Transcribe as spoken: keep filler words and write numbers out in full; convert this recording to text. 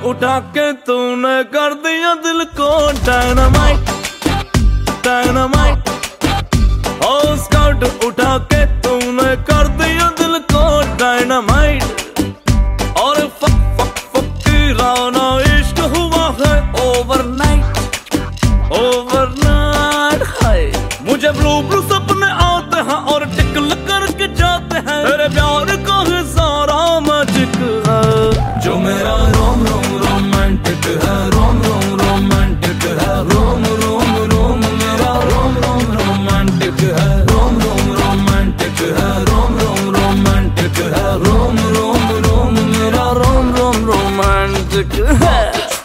उठा के तूने कर दिया दिल को डायनामाइट डायनामाइट। ओ स्कर्ट उठा के तूने कर दिया दिल को डायनामाइट। और फक फक फकीराना इश्क हुआ है ओवरनाइट ओवरनाइट। हाय मुझे ब्लू ब्लू सपने आते हैं और टिकल करके जाते हैं। तेरे प्यार का है सारा मैजिक है जो मेरा रोम रोम रोमांटिक है। रोम रोम रोमांटिक है। रोम रोम रोम मेरा रोम रोम रोमांटिक है। रोम रोम रोमांटिक है। रोम रोम रोमांटिक है। रोम रोम रोम मेरा रोम रोम रोमांटिक है।